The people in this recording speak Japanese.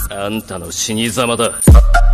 あんたの死に様だ。